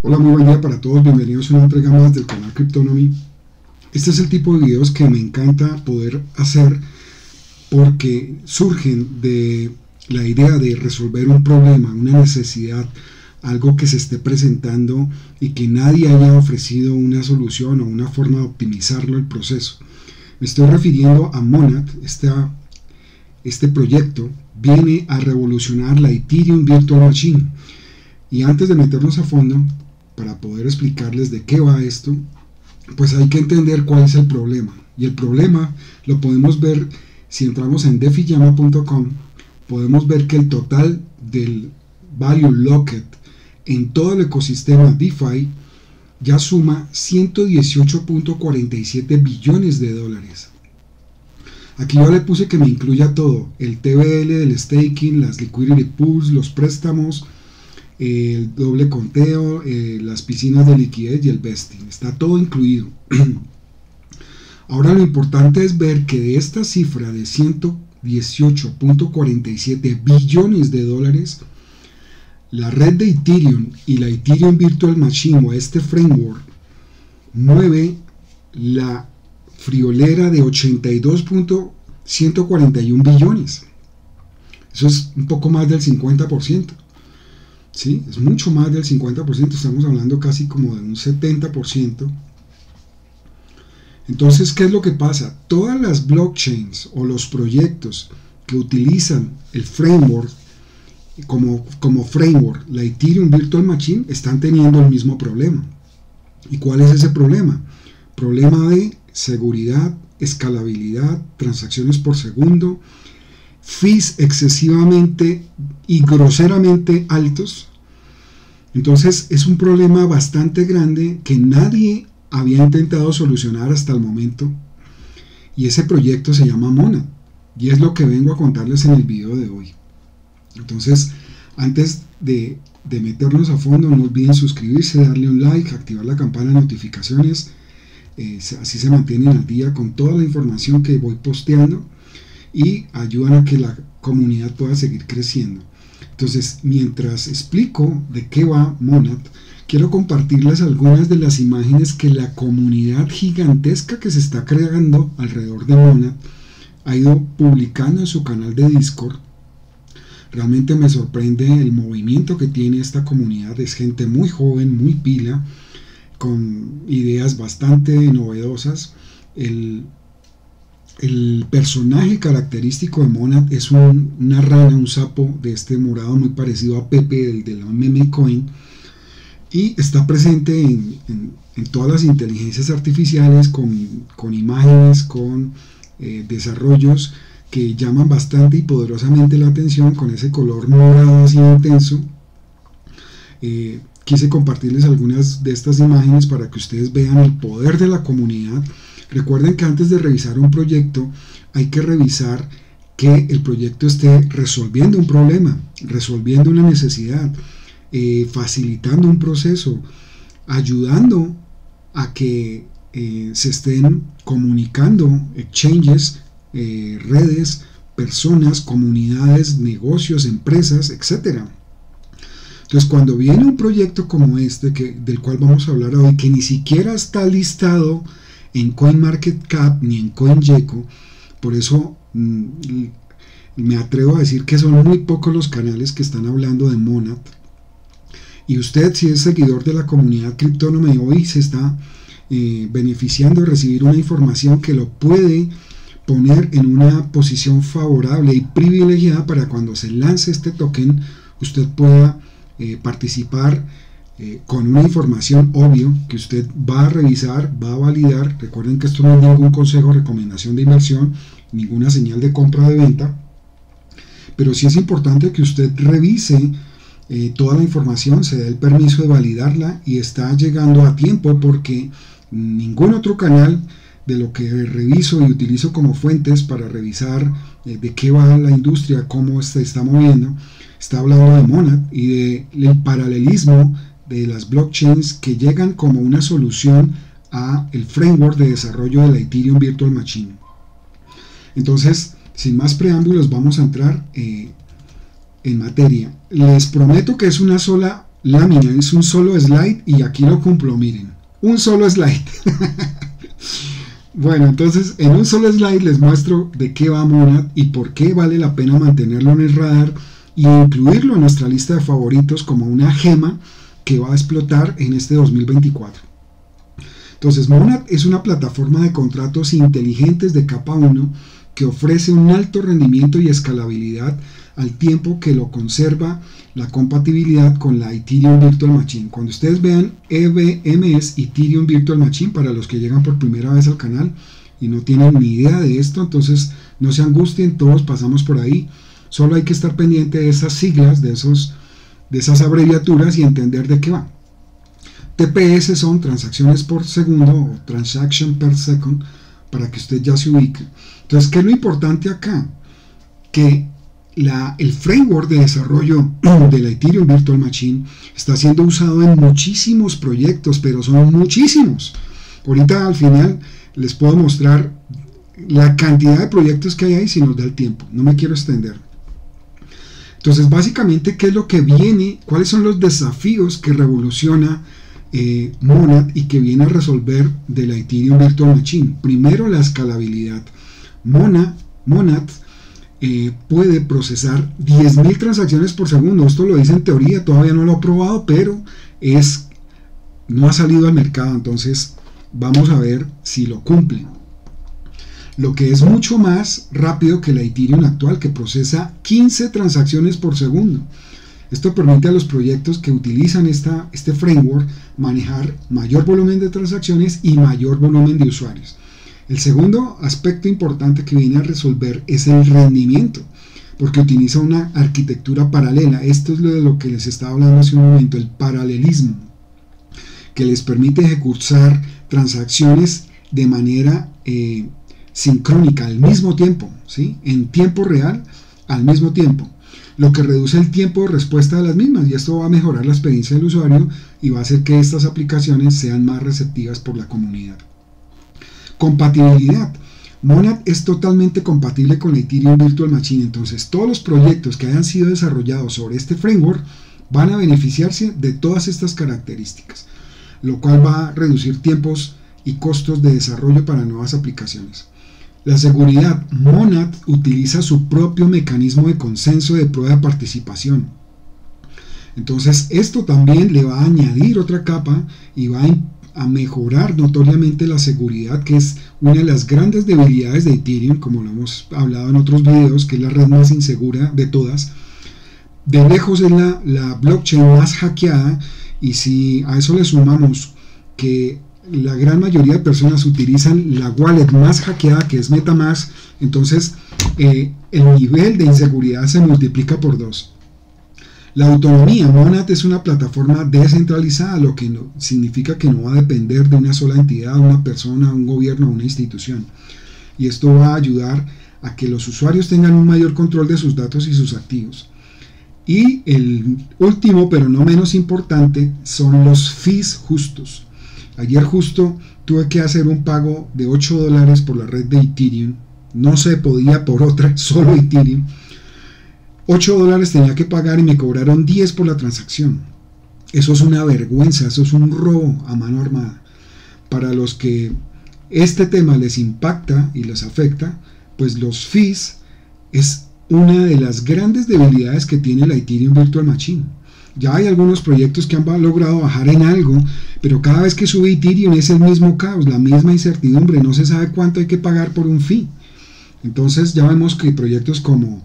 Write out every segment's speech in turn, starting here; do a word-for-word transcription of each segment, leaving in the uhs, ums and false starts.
Hola, muy buen día para todos, bienvenidos a una entrega más del canal Cryptonomy. Este es el tipo de videos que me encanta poder hacer porque surgen de la idea de resolver un problema, una necesidad, algo que se esté presentando y que nadie haya ofrecido una solución o una forma de optimizarlo el proceso. Me estoy refiriendo a Monad. Esta, este proyecto viene a revolucionar la Ethereum Virtual Machine. Y antes de meternos a fondo, para poder explicarles de qué va esto, pues hay que entender cuál es el problema. Y el problema lo podemos ver si entramos en defi llama punto com. Podemos ver que el total del value locked en todo el ecosistema DeFi ya suma ciento dieciocho punto cuarenta y siete billones de dólares. Aquí yo le puse que me incluya todo: el T V L del staking, las liquidity pools, los préstamos, el doble conteo, eh, las piscinas de liquidez y el vesting. Está todo incluido. Ahora lo importante es ver que de esta cifra de ciento dieciocho punto cuarenta y siete billones de dólares, la red de Ethereum y la Ethereum Virtual Machine, o este framework, mueve la friolera de ochenta y dos punto ciento cuarenta y uno billones. Eso es un poco más del cincuenta por ciento. ¿Sí? Es mucho más del cincuenta por ciento, estamos hablando casi como de un setenta por ciento. Entonces, ¿qué es lo que pasa? Todas las blockchains o los proyectos que utilizan el framework como, como framework, la Ethereum Virtual Machine, están teniendo el mismo problema. ¿Y cuál es ese problema? Problema de seguridad, escalabilidad, transacciones por segundo, fees excesivamente y groseramente altos. Entonces es un problema bastante grande que nadie había intentado solucionar hasta el momento, y ese proyecto se llama Monad, y es lo que vengo a contarles en el video de hoy. Entonces, antes de, de meternos a fondo, no olviden suscribirse, darle un like, activar la campana de notificaciones. Eh, así se mantienen al día con toda la información que voy posteando y ayudan a que la comunidad pueda seguir creciendo. Entonces, mientras explico de qué va Monad, quiero compartirles algunas de las imágenes que la comunidad gigantesca que se está creando alrededor de Monad ha ido publicando en su canal de Discord. Realmente me sorprende el movimiento que tiene esta comunidad. Es gente muy joven, muy pila, con ideas bastante novedosas. El El personaje característico de Monad es un, una rana, un sapo de este morado muy parecido a Pepe, el de la meme coin, y está presente en, en, en todas las inteligencias artificiales, con, con imágenes, con eh, desarrollos que llaman bastante y poderosamente la atención, con ese color morado así intenso. Eh, quise compartirles algunas de estas imágenes para que ustedes vean el poder de la comunidad. Recuerden que antes de revisar un proyecto hay que revisar que el proyecto esté resolviendo un problema, resolviendo una necesidad, eh, facilitando un proceso, ayudando a que eh, se estén comunicando exchanges, eh, redes, personas, comunidades, negocios, empresas, etcétera. Entonces, cuando viene un proyecto como este, que, del cual vamos a hablar hoy, que ni siquiera está listado en CoinMarketCap ni en CoinGecko, por eso mmm, me atrevo a decir que son muy pocos los canales que están hablando de Monad. Y usted, si es seguidor de la comunidad Cryptonomy, hoy se está eh, beneficiando de recibir una información que lo puede poner en una posición favorable y privilegiada para cuando se lance este token, usted pueda eh, participar Eh, con una información obvio que usted va a revisar, va a validar. Recuerden que esto no es ningún consejo o recomendación de inversión, ninguna señal de compra o de venta, pero sí es importante que usted revise eh, toda la información, se dé el permiso de validarla, y está llegando a tiempo porque ningún otro canal de lo que reviso y utilizo como fuentes para revisar eh, de qué va la industria, cómo se está moviendo, está hablando de Monad y del paralelismo de las blockchains que llegan como una solución a el framework de desarrollo de la Ethereum Virtual Machine. Entonces, sin más preámbulos, vamos a entrar eh, en materia. Les prometo que es una sola lámina, es un solo slide y aquí lo cumplo, miren, un solo slide. Bueno, entonces en un solo slide les muestro de qué va Monad y por qué vale la pena mantenerlo en el radar y incluirlo en nuestra lista de favoritos como una gema que va a explotar en este dos mil veinticuatro. Entonces, Monad es una plataforma de contratos inteligentes de capa uno que ofrece un alto rendimiento y escalabilidad al tiempo que lo conserva la compatibilidad con la Ethereum Virtual Machine. Cuando ustedes vean E V M es Ethereum Virtual Machine, para los que llegan por primera vez al canal y no tienen ni idea de esto, entonces no se angustien, todos pasamos por ahí. Solo hay que estar pendiente de esas siglas, de, esos, de esas abreviaturas y entender de qué va. T P S son transacciones por segundo o transaction per second, para que usted ya se ubique. Entonces, ¿qué es lo importante acá? Que la, el framework de desarrollo de la Ethereum Virtual Machine está siendo usado en muchísimos proyectos, pero son muchísimos. Ahorita al final les puedo mostrar la cantidad de proyectos que hay ahí si nos da el tiempo. No me quiero extender. Entonces, básicamente, ¿qué es lo que viene? ¿Cuáles son los desafíos que revoluciona eh, Monad y que viene a resolver de la Ethereum Virtual Machine? Primero, la escalabilidad. Monad, Monad eh, puede procesar diez mil transacciones por segundo. Esto lo dice en teoría, todavía no lo he probado, pero es, no ha salido al mercado, entonces vamos a ver si lo cumple. Lo que es mucho más rápido que la Ethereum actual, que procesa quince transacciones por segundo. Esto permite a los proyectos que utilizan esta, este framework manejar mayor volumen de transacciones y mayor volumen de usuarios. El segundo aspecto importante que viene a resolver es el rendimiento, porque utiliza una arquitectura paralela. Esto es lo de lo que les estaba hablando hace un momento, el paralelismo, que les permite ejecutar transacciones de manera eh, sincrónica al mismo tiempo, ¿sí? En tiempo real al mismo tiempo, lo que reduce el tiempo de respuesta de las mismas, y esto va a mejorar la experiencia del usuario y va a hacer que estas aplicaciones sean más receptivas por la comunidad. Compatibilidad. Monad es totalmente compatible con la Ethereum Virtual Machine, entonces todos los proyectos que hayan sido desarrollados sobre este framework van a beneficiarse de todas estas características, lo cual va a reducir tiempos y costos de desarrollo para nuevas aplicaciones. La seguridad. Monad utiliza su propio mecanismo de consenso de prueba de participación. Entonces esto también le va a añadir otra capa y va a, a mejorar notoriamente la seguridad, que es una de las grandes debilidades de Ethereum, como lo hemos hablado en otros videos, que es la red más insegura de todas. De lejos es la, la blockchain más hackeada, y si a eso le sumamos que la gran mayoría de personas utilizan la wallet más hackeada, que es MetaMask, entonces eh, el nivel de inseguridad se multiplica por dos. La autonomía. Monad es una plataforma descentralizada, lo que no, significa que no va a depender de una sola entidad, una persona, un gobierno o una institución, y esto va a ayudar a que los usuarios tengan un mayor control de sus datos y sus activos. Y el último, pero no menos importante, son los fees justos. Ayer justo tuve que hacer un pago de ocho dólares por la red de Ethereum. No se podía por otra, solo Ethereum. ocho dólares tenía que pagar y me cobraron diez por la transacción. Eso es una vergüenza, eso es un robo a mano armada. Para los que este tema les impacta y les afecta, pues los fees es una de las grandes debilidades que tiene la Ethereum Virtual Machine. Ya hay algunos proyectos que han logrado bajar en algo, pero cada vez que sube Ethereum es el mismo caos, la misma incertidumbre, no se sabe cuánto hay que pagar por un fee. Entonces ya vemos que proyectos como,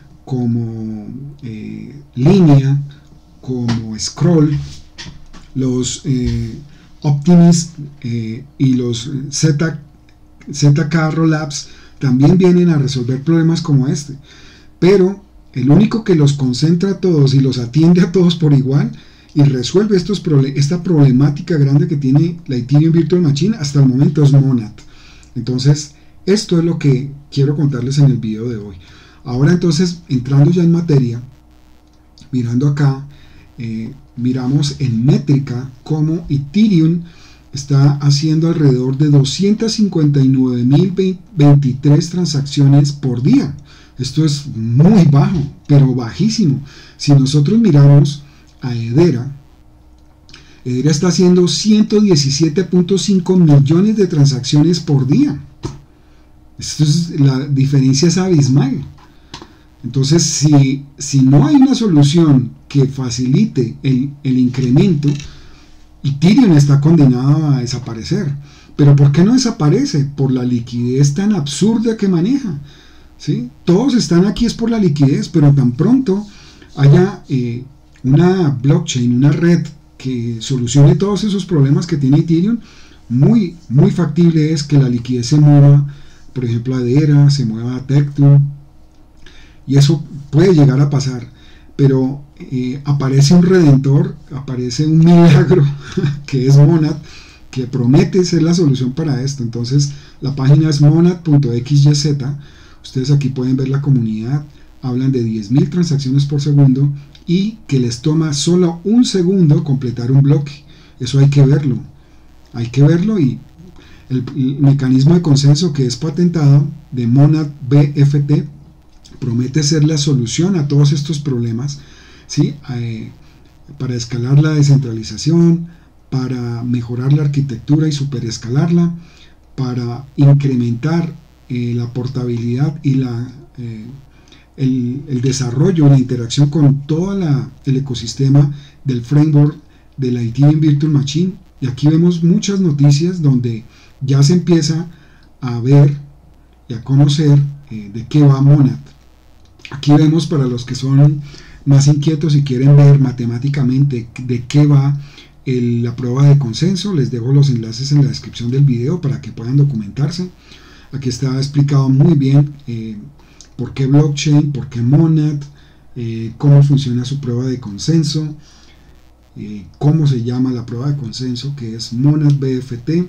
como eh, Linea, como Scroll, los eh, Optimist eh, y los Z, ZK Rollups también vienen a resolver problemas como este, pero el único que los concentra a todos y los atiende a todos por igual y resuelve estos esta problemática grande que tiene la Ethereum Virtual Machine hasta el momento es Monad. Entonces esto es lo que quiero contarles en el video de hoy. Ahora entonces, entrando ya en materia, mirando acá, eh, miramos en métrica cómo Ethereum está haciendo alrededor de doscientas cincuenta y nueve mil veintitrés transacciones por día. Esto es muy bajo, pero bajísimo. Si nosotros miramos a Hedera, Hedera está haciendo ciento diecisiete punto cinco millones de transacciones por día. Esto es, la diferencia es abismal. Entonces, si, si no hay una solución que facilite el, el incremento, Ethereum está condenado a desaparecer. ¿Pero por qué no desaparece? Por la liquidez tan absurda que maneja. ¿Sí? Todos están aquí es por la liquidez, pero tan pronto haya eh, una blockchain, una red que solucione todos esos problemas que tiene Ethereum, muy, muy factible es que la liquidez se mueva, por ejemplo, a Hedera, se mueva a Tectum, y eso puede llegar a pasar, pero eh, aparece un redentor, aparece un milagro que es Monad, que promete ser la solución para esto. Entonces la página es monad punto equis y zeta. Ustedes aquí pueden ver la comunidad, hablan de diez mil transacciones por segundo y que les toma solo un segundo completar un bloque. Eso hay que verlo, hay que verlo y el, el mecanismo de consenso que es patentado de Monad B F T promete ser la solución a todos estos problemas, ¿sí? Eh, para escalar la descentralización, para mejorar la arquitectura y superescalarla, para incrementar eh, la portabilidad y la, eh, el, el desarrollo, la interacción con todo la, el ecosistema del framework de la Ethereum Virtual Machine. Y aquí vemos muchas noticias donde ya se empieza a ver y a conocer eh, de qué va Monad. Aquí vemos, para los que son más inquietos y quieren ver matemáticamente de qué va el, la prueba de consenso, les dejo los enlaces en la descripción del video para que puedan documentarse. Aquí está explicado muy bien eh, por qué blockchain, por qué Monad, eh, cómo funciona su prueba de consenso, eh, cómo se llama la prueba de consenso, que es Monad B F T,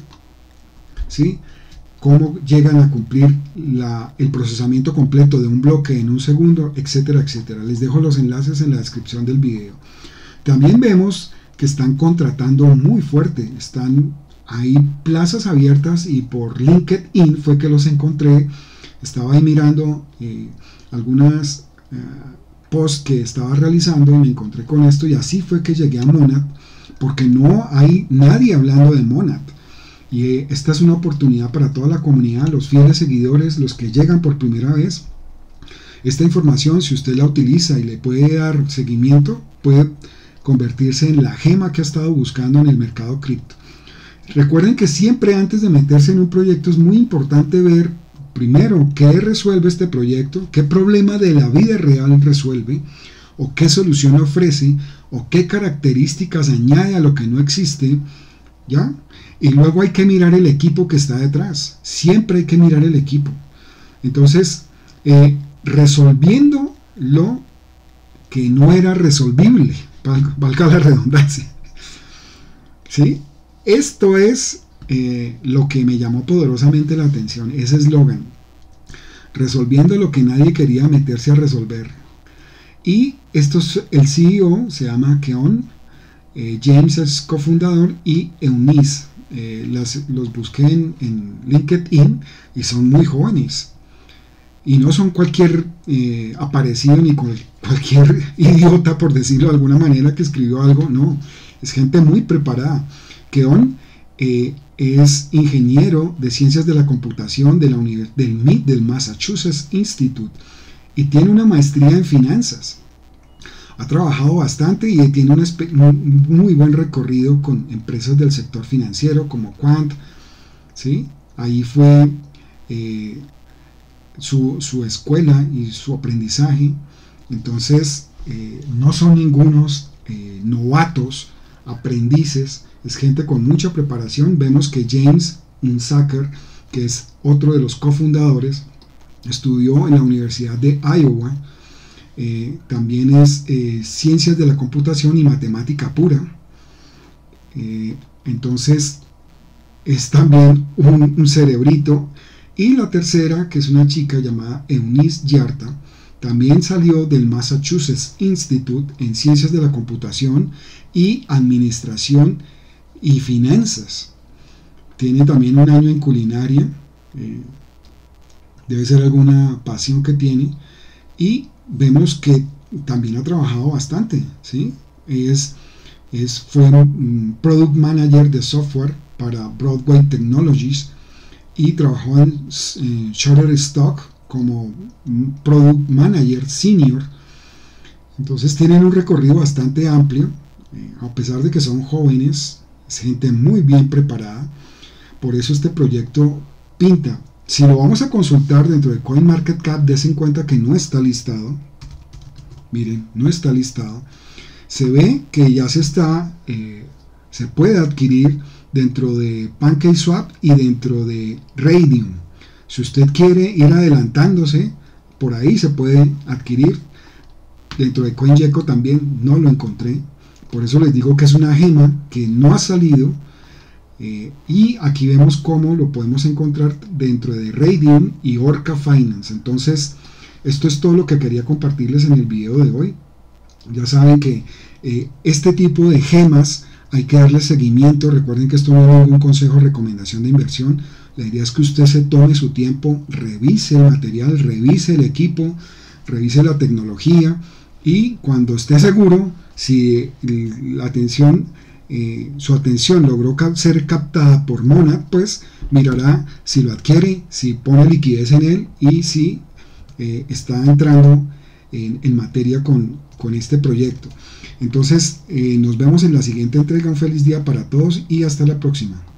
¿sí? Cómo llegan a cumplir la, el procesamiento completo de un bloque en un segundo, etcétera, etcétera. Les dejo los enlaces en la descripción del video. También vemos que están contratando muy fuerte, están ahí plazas abiertas, y por LinkedIn fue que los encontré. Estaba ahí mirando eh, algunas eh, posts que estaba realizando y me encontré con esto, y así fue que llegué a Monad, porque no hay nadie hablando de Monad. Y esta es una oportunidad para toda la comunidad, los fieles seguidores, los que llegan por primera vez. Esta información, si usted la utiliza y le puede dar seguimiento, puede convertirse en la gema que ha estado buscando en el mercado cripto. Recuerden que siempre antes de meterse en un proyecto es muy importante ver primero qué resuelve este proyecto, qué problema de la vida real resuelve, o qué solución ofrece, o qué características añade a lo que no existe, ¿ya? Y luego hay que mirar el equipo que está detrás. Siempre hay que mirar el equipo. Entonces, eh, resolviendo lo que no era resolvible, valga la redundancia, ¿sí? Esto es eh, lo que me llamó poderosamente la atención, ese eslogan: resolviendo lo que nadie quería meterse a resolver. Y esto es, el C E O se llama Keon, eh, James es cofundador, y Eunice. Eh, las, los busqué en, en LinkedIn y son muy jóvenes y no son cualquier eh, aparecido ni cual, cualquier idiota, por decirlo de alguna manera, que escribió algo. No, es gente muy preparada. Keon eh, es ingeniero de ciencias de la computación de la univers del M I T, del Massachusetts Institute, y tiene una maestría en finanzas. Ha trabajado bastante y tiene un, un muy buen recorrido con empresas del sector financiero como Quant, ¿sí? Ahí fue eh, su, su escuela y su aprendizaje. Entonces eh, no son ningunos eh, novatos, aprendices, es gente con mucha preparación. Vemos que James Unsacker, que es otro de los cofundadores, estudió en la Universidad de Iowa. Eh, también es eh, ciencias de la computación y matemática pura. Eh, entonces es también un, un cerebrito. Y la tercera, que es una chica llamada Eunice Yarta, también salió del Massachusetts Institute en ciencias de la computación y administración y finanzas. Tiene también un año en culinaria. Eh, debe ser alguna pasión que tiene. Y vemos que también ha trabajado bastante, ¿sí? Es es, fue un Product Manager de software para Broadway Technologies y trabajó en eh, Shutterstock como Product Manager Senior. Entonces tienen un recorrido bastante amplio, eh, a pesar de que son jóvenes, es gente muy bien preparada. Por eso este proyecto pinta. Si lo vamos a consultar dentro de CoinMarketCap, des en cuenta que no está listado. Miren, no está listado. Se ve que ya se está, eh, se puede adquirir dentro de PancakeSwap y dentro de Raydium. Si usted quiere ir adelantándose, por ahí se puede adquirir. Dentro de CoinGecko también no lo encontré. Por eso les digo que es una gema que no ha salido. Eh, y aquí vemos cómo lo podemos encontrar dentro de Raydium y Orca Finance. Entonces, esto es todo lo que quería compartirles en el video de hoy. Ya saben que eh, este tipo de gemas hay que darle seguimiento. Recuerden que esto no es ningún consejo o recomendación de inversión. La idea es que usted se tome su tiempo, revise el material, revise el equipo, revise la tecnología y cuando esté seguro, si la atención, eh, su atención logró ser captada por Monad, pues mirará si lo adquiere, si pone liquidez en él y si eh, está entrando en, en materia con, con este proyecto. Entonces, eh, nos vemos en la siguiente entrega. Un feliz día para todos y hasta la próxima.